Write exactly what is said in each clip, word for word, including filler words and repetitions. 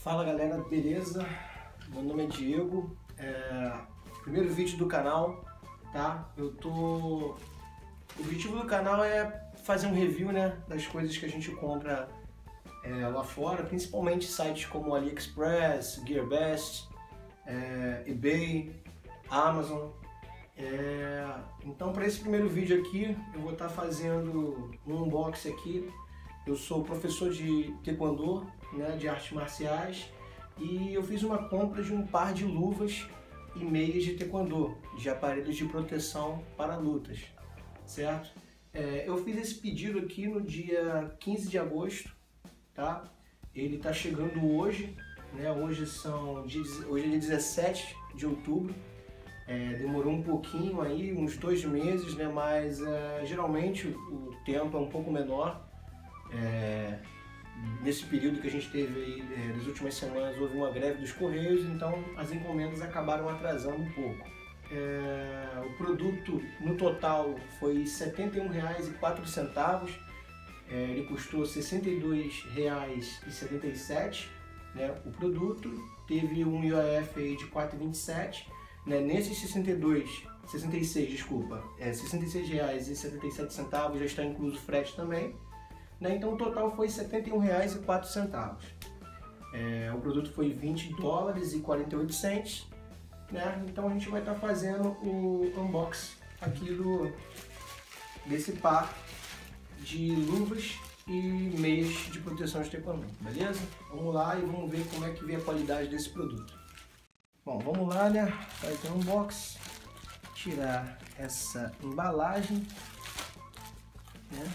Fala galera, beleza? Meu nome é Diego, é... primeiro vídeo do canal, tá? Eu tô... O objetivo do canal é fazer um review, né, das coisas que a gente compra é, lá fora, principalmente sites como AliExpress, GearBest, é, eBay, Amazon. É... Então, para esse primeiro vídeo aqui, eu vou estar fazendo um unboxing aqui. Eu sou professor de Taekwondo, né, de artes marciais, e eu fiz uma compra de um par de luvas e meias de Taekwondo, de aparelhos de proteção para lutas, certo? É, eu fiz esse pedido aqui no dia quinze de agosto, tá? Ele tá chegando hoje, né? Hoje são hoje é dia dezessete de outubro. É, demorou um pouquinho aí, uns dois meses, né? Mas é, geralmente o tempo é um pouco menor. É, nesse período que a gente teve aí, é, nas últimas semanas, houve uma greve dos Correios, então as encomendas acabaram atrasando um pouco. É, o produto no total foi setenta e um reais e quatro centavos, é, ele custou sessenta e dois reais e setenta e sete centavos, né? O produto teve um I O F aí de quatro reais e vinte e sete centavos, né? Nesses sessenta e dois, sessenta e seis, desculpa, é, sessenta e seis reais e setenta e sete centavos já está incluso frete também. Então o total foi setenta e um reais e quatro centavos. É, o produto foi vinte dólares e quarenta e oito centavos, né? Então a gente vai estar fazendo o unboxing aqui do, desse par de luvas e meias de proteção de Taekwondo, beleza? Vamos lá e vamos ver como é que vem a qualidade desse produto. Bom, vamos lá, né? Fazer um unboxing, tirar essa embalagem, né?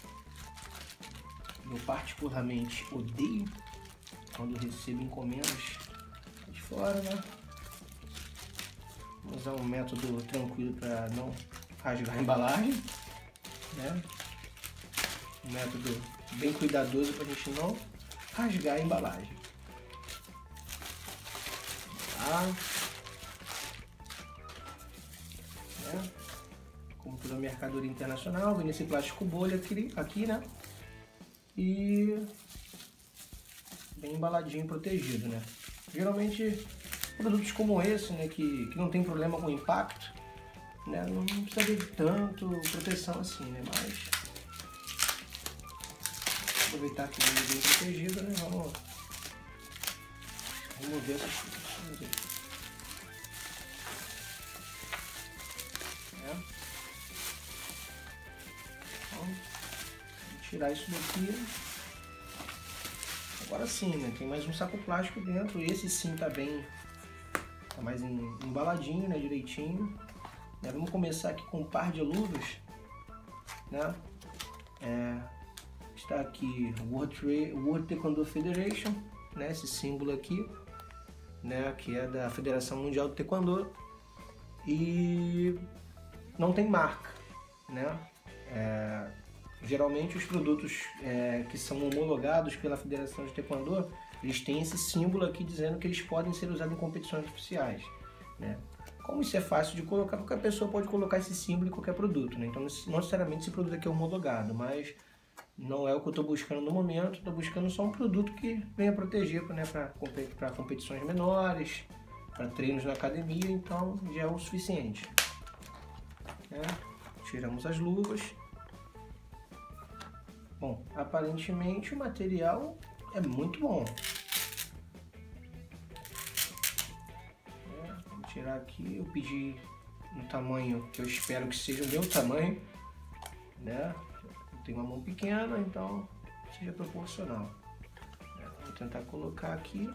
Eu particularmente odeio quando recebo encomendas de fora, né? Vou usar um método tranquilo para não rasgar a embalagem, né? Um método bem cuidadoso para a gente não rasgar a embalagem. Tá? Né? Como toda mercadoria internacional, vem nesse plástico bolha aqui, aqui, né? E bem embaladinho, protegido, né? Geralmente produtos como esse, né, que, que não tem problema com impacto, né, não precisa de tanto proteção assim, né? Mas aproveitar que ele é bem protegido, né? Vamos remover essas coisas. É. Então, tirar isso daqui. Agora sim, né? Tem mais um saco plástico dentro. Esse sim tá bem, tá mais embaladinho, né? Direitinho. É, vamos começar aqui com um par de luvas, né? É, está aqui World, World Taekwondo Federation, né? Esse símbolo aqui, né? Que é da Federação Mundial do Taekwondo, e não tem marca, né? É, geralmente os produtos é, que são homologados pela Federação de Taekwondo, eles têm esse símbolo aqui dizendo que eles podem ser usados em competições oficiais, né? Como isso é fácil de colocar, qualquer pessoa pode colocar esse símbolo em qualquer produto, né? Então não necessariamente esse produto aqui é homologado, mas não é o que eu estou buscando no momento. Estou buscando só um produto que venha proteger, né, para competições menores, para treinos na academia, então já é o suficiente, né? Tiramos as luvas. Bom, aparentemente o material é muito bom. É, vou tirar aqui, eu pedi um tamanho que eu espero que seja o meu tamanho, né? Eu tenho uma mão pequena, então seja proporcional. É, vou tentar colocar aqui.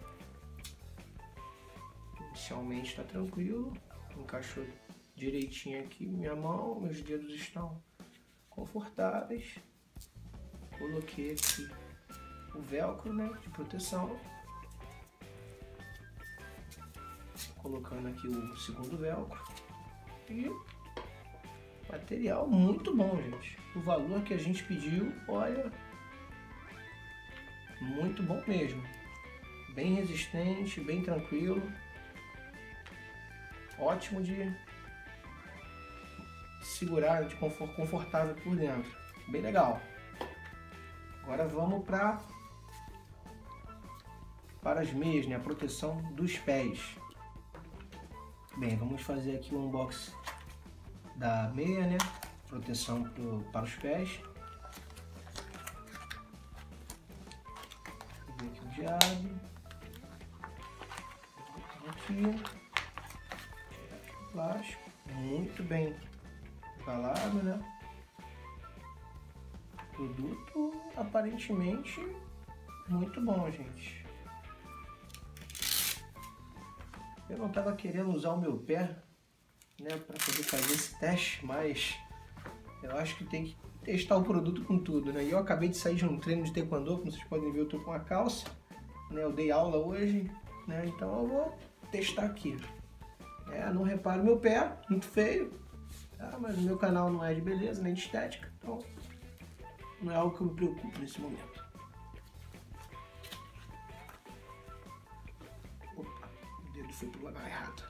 Inicialmente está tranquilo, encaixou direitinho aqui minha mão, meus dedos estão confortáveis. Coloquei aqui o velcro, né, de proteção, colocando aqui o segundo velcro, e material muito bom, gente. O valor que a gente pediu, olha, muito bom mesmo, bem resistente, bem tranquilo, ótimo de segurar, de confortável por dentro, bem legal. Agora vamos para para as meias, né? A proteção dos pés. Bem, vamos fazer aqui o unboxing da meia, né? Proteção pro, para os pés. Vou ver aqui o diabo. Aqui. Plástico. Muito bem embalado, né? Produto aparentemente muito bom, gente. Eu não estava querendo usar o meu pé, né, para poder fazer esse teste, mas eu acho que tem que testar o produto com tudo, né? E eu acabei de sair de um treino de taekwondo, como vocês podem ver, eu tô com a calça, né? Eu dei aula hoje, né? Então eu vou testar aqui. É, não reparo meu pé, muito feio, tá? Mas o meu canal não é de beleza nem de estética, então não é algo que eu me preocupo nesse momento. Opa, o dedo foi pro lugar errado.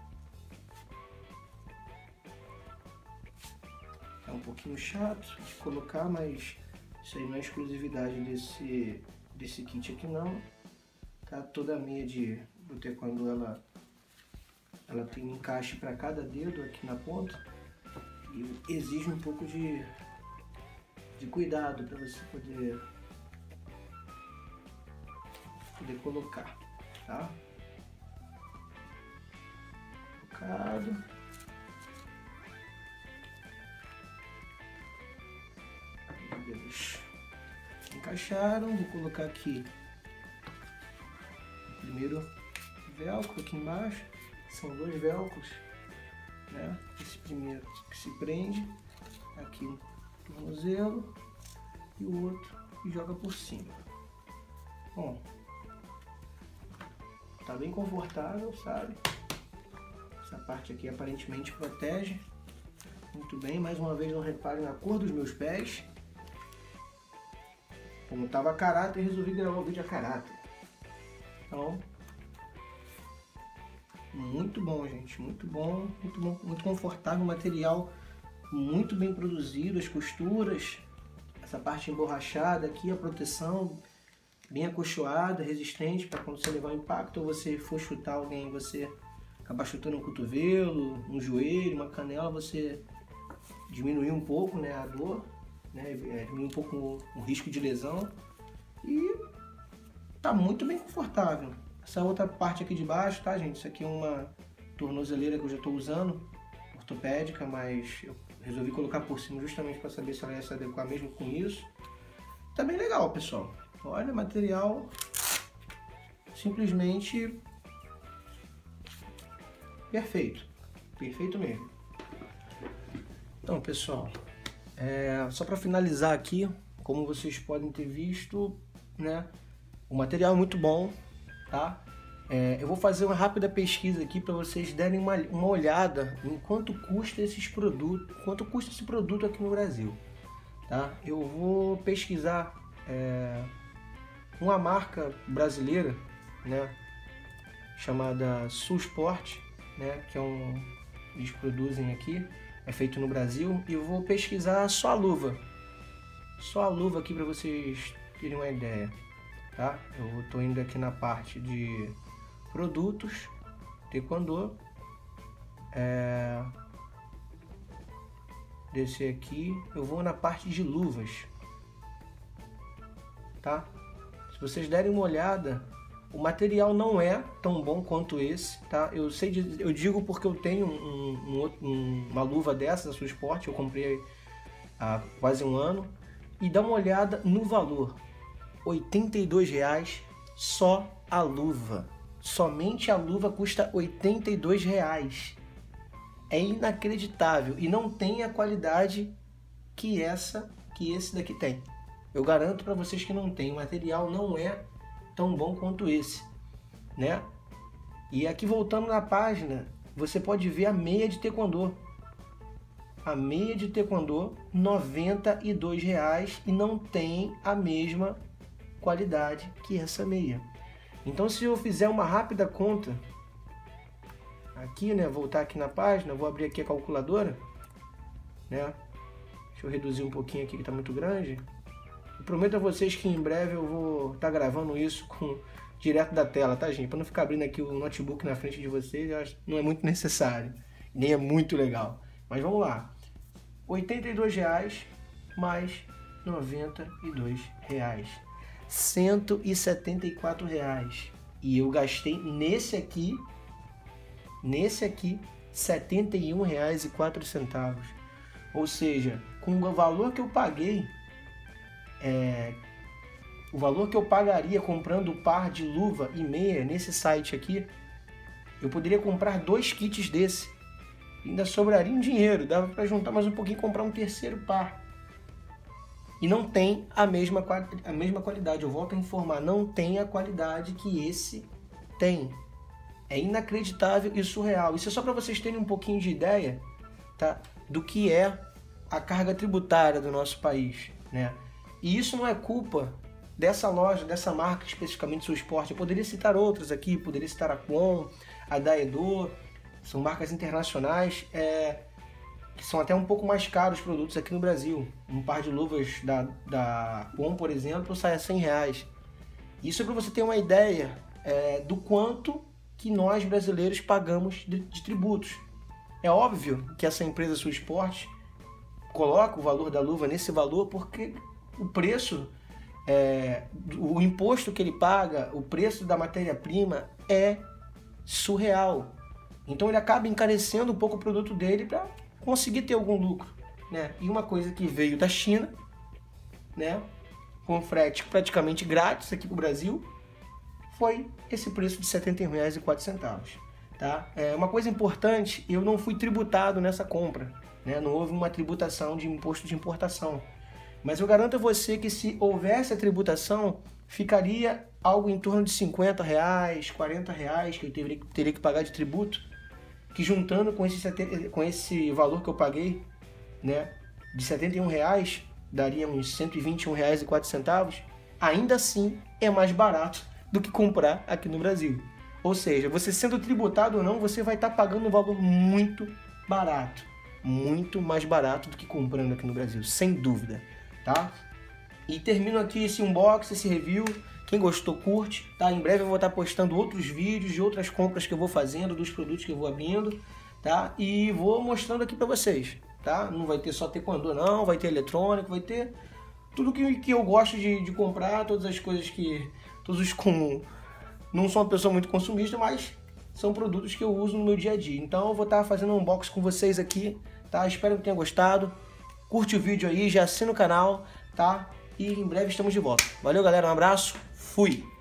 É um pouquinho chato de colocar, mas isso aí não é exclusividade desse, desse kit aqui não. Tá? Toda a meia de, do taekwondo, ela, ela tem um encaixe para cada dedo aqui na ponta. E exige um pouco de, de cuidado para você poder, poder colocar, tá? Colocado. Dedos encaixaram. Vou colocar aqui o primeiro velcro aqui embaixo. São dois velcros, né? Esse primeiro que se prende aqui no tornozelo e o outro que joga por cima. Bom, tá bem confortável, sabe? Essa parte aqui aparentemente protege muito bem. Mais uma vez, não reparem na cor dos meus pés. Como tava a caráter, eu resolvi gravar o vídeo a caráter. Então, muito bom, gente, muito bom, muito bom, muito confortável, material muito bem produzido, as costuras, essa parte emborrachada aqui, a proteção bem acolchoada, resistente para quando você levar um impacto ou você for chutar alguém, você acabar chutando um cotovelo, um joelho, uma canela, você diminuir um pouco, né, a dor, né, diminuir um pouco o, o risco de lesão e tá muito bem confortável. Essa outra parte aqui de baixo, tá, gente? Isso aqui é uma tornozeleira que eu já estou usando, ortopédica, mas eu resolvi colocar por cima justamente para saber se ela ia se adequar mesmo com isso. Tá bem legal, pessoal. Olha, material simplesmente perfeito. Perfeito mesmo. Então, pessoal, é, só para finalizar aqui, como vocês podem ter visto, né, o material é muito bom, tá? É, eu vou fazer uma rápida pesquisa aqui para vocês derem uma, uma olhada em quanto custa esses produtos, quanto custa esse produto aqui no Brasil, tá? Eu vou pesquisar é, uma marca brasileira, né, chamada Sulsport, né, que é um, eles produzem aqui, é feito no Brasil, e eu vou pesquisar só a luva, só a luva aqui para vocês terem uma ideia, tá? Eu estou indo aqui na parte de produtos, taekwondo, é, descer aqui, eu vou na parte de luvas, tá? Se vocês derem uma olhada, o material não é tão bom quanto esse, tá? Eu sei, de, eu digo porque eu tenho um, um, um, uma luva dessa da Sulsport, eu comprei há quase um ano, e dá uma olhada no valor, oitenta e dois reais só a luva, somente a luva custa oitenta e dois reais, é inacreditável e não tem a qualidade que essa, que esse daqui tem. Eu garanto para vocês que não tem, o material não é tão bom quanto esse, né? E aqui voltando na página, você pode ver a meia de taekwondo. A meia de taekwondo, noventa e dois reais, e não tem a mesma qualidade que essa meia. Então, se eu fizer uma rápida conta, aqui, né, voltar aqui na página, vou abrir aqui a calculadora, né? Deixa eu reduzir um pouquinho aqui que está muito grande. Eu prometo a vocês que em breve eu vou estar tá gravando isso com direto da tela, tá, gente? Para não ficar abrindo aqui o notebook na frente de vocês, eu acho que não é muito necessário, nem é muito legal. Mas vamos lá, oitenta e dois reais mais noventa e dois reais, cento e setenta e quatro reais. E eu gastei nesse aqui, nesse aqui, setenta e um reais e quatro centavos. Ou seja, com o valor que eu paguei, é, o valor que eu pagaria comprando o par de luva e meia nesse site aqui, eu poderia comprar dois kits desse. Ainda sobraria um dinheiro, dava para juntar mais um pouquinho e comprar um terceiro par. E não tem a mesma, a mesma qualidade, eu volto a informar, não tem a qualidade que esse tem. É inacreditável e surreal. Isso é só para vocês terem um pouquinho de ideia, tá, do que é a carga tributária do nosso país, né? E isso não é culpa dessa loja, dessa marca especificamente Sou Esporte. Eu poderia citar outras aqui, poderia citar a Quon, a Daedo, são marcas internacionais, é, que são até um pouco mais caros os produtos aqui no Brasil. Um par de luvas da, da Quon, por exemplo, sai a cem reais. Isso é para você ter uma ideia é, do quanto que nós brasileiros pagamos de, de tributos. É óbvio que essa empresa Sou Esporte coloca o valor da luva nesse valor porque o preço, é, o imposto que ele paga, o preço da matéria-prima é surreal. Então ele acaba encarecendo um pouco o produto dele para conseguir ter algum lucro, né? E uma coisa que veio da China, né, com frete praticamente grátis aqui para o Brasil, foi esse preço de setenta e um reais e quatro centavos, tá? É uma coisa importante, eu não fui tributado nessa compra, né? Não houve uma tributação de imposto de importação. Mas eu garanto a você que se houvesse a tributação, ficaria algo em torno de cinquenta reais, quarenta reais que eu teria, teria que pagar de tributo, que juntando com esse, com esse valor que eu paguei, né, de setenta e um reais, daria uns cento e vinte e um reais e quatro centavos, ainda assim é mais barato do que comprar aqui no Brasil. Ou seja, você sendo tributado ou não, você vai estar pagando um valor muito barato, muito mais barato do que comprando aqui no Brasil, sem dúvida, tá? E termino aqui esse unboxing, esse review. Quem gostou, curte, tá? Em breve eu vou estar postando outros vídeos de outras compras que eu vou fazendo, dos produtos que eu vou abrindo, tá? E vou mostrando aqui pra vocês, tá? Não vai ter só taekwondo não, vai ter eletrônico, vai ter tudo que, que eu gosto de, de comprar, todas as coisas que... Todos os com... Não sou uma pessoa muito consumista, mas são produtos que eu uso no meu dia a dia. Então eu vou estar fazendo um unboxing com vocês aqui, tá? Espero que tenham gostado. Curte o vídeo aí, já assina o canal, tá? E em breve estamos de volta. Valeu, galera. Um abraço. Fui!